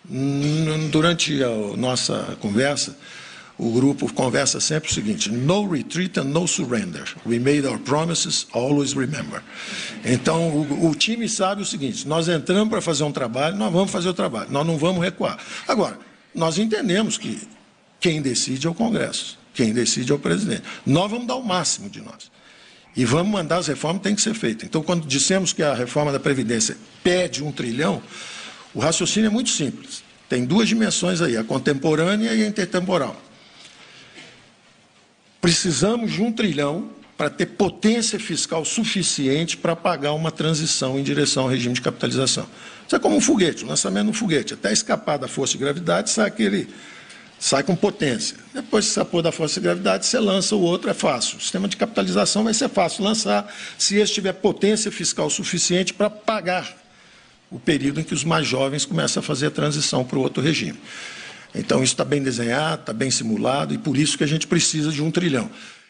Durante a nossa conversa, o grupo conversa sempre o seguinte: no retreat and no surrender. We made our promises, always remember. Então, o time sabe o seguinte: nós entramos para fazer um trabalho, nós vamos fazer o trabalho, nós não vamos recuar. Agora, nós entendemos que quem decide é o Congresso, quem decide é o presidente. Nós vamos dar o máximo de nós. E vamos mandar as reformas, tem que ser feita. Então, quando dissemos que a reforma da Previdência pede 1 trilhão, o raciocínio é muito simples. Tem duas dimensões aí, a contemporânea e a intertemporal. Precisamos de 1 trilhão para ter potência fiscal suficiente para pagar uma transição em direção ao regime de capitalização. Isso é como um foguete, um lançamento de um foguete. Até escapar da força de gravidade, sai com potência. Depois que escapou da força de gravidade, você lança o outro, é fácil. O sistema de capitalização vai ser fácil lançar se ele tiver potência fiscal suficiente para pagar o período em que os mais jovens começam a fazer a transição para o outro regime. Então, isso está bem desenhado, está bem simulado, e por isso que a gente precisa de 1 trilhão.